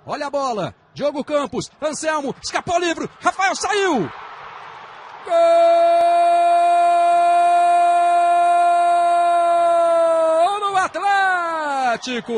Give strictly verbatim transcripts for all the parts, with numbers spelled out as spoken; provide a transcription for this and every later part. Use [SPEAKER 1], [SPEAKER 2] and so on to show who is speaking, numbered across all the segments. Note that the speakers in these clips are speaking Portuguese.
[SPEAKER 1] Olha a bola. Diogo Campos. Anselmo. Escapou livre. Rafael saiu. Gol do Atlético.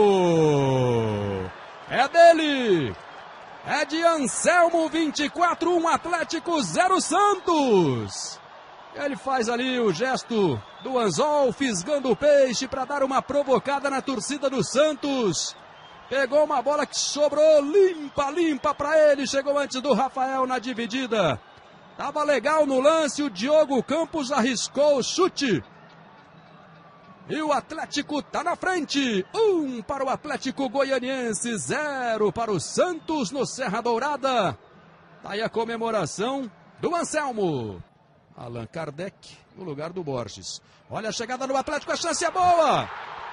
[SPEAKER 1] É dele. É de Anselmo, vinte e quatro, um Atlético, zero Santos. Ele faz ali o gesto do anzol, fisgando o peixe para dar uma provocada na torcida do Santos. Pegou uma bola que sobrou limpa, limpa para ele. Chegou antes do Rafael na dividida. Tava legal no lance, o Diogo Campos arriscou o chute. E o Atlético tá na frente. Um para o Atlético Goianiense, zero para o Santos no Serra Dourada. Tá aí a comemoração do Anselmo. Allan Kardec no lugar do Borges. Olha a chegada no Atlético, a chance é boa.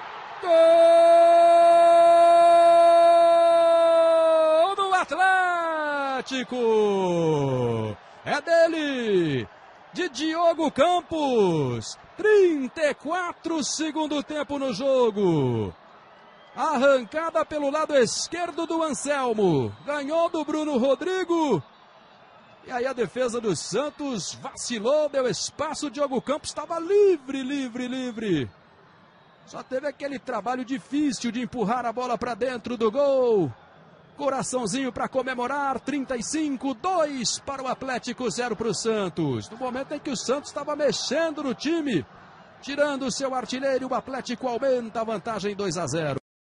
[SPEAKER 1] Gol do Atlético. É dele, de Diogo Campos. trinta e quatro segundo tempo no jogo. Arrancada pelo lado esquerdo do Anselmo. Ganhou do Bruno Rodrigo. E aí a defesa do Santos vacilou, deu espaço. O Diogo Campos estava livre, livre, livre. Só teve aquele trabalho difícil de empurrar a bola para dentro do gol. Coraçãozinho para comemorar, trinta e cinco, dois para o Atlético, zero para o Santos. No momento em que o Santos estava mexendo no time, tirando o seu artilheiro, o Atlético aumenta a vantagem dois a zero.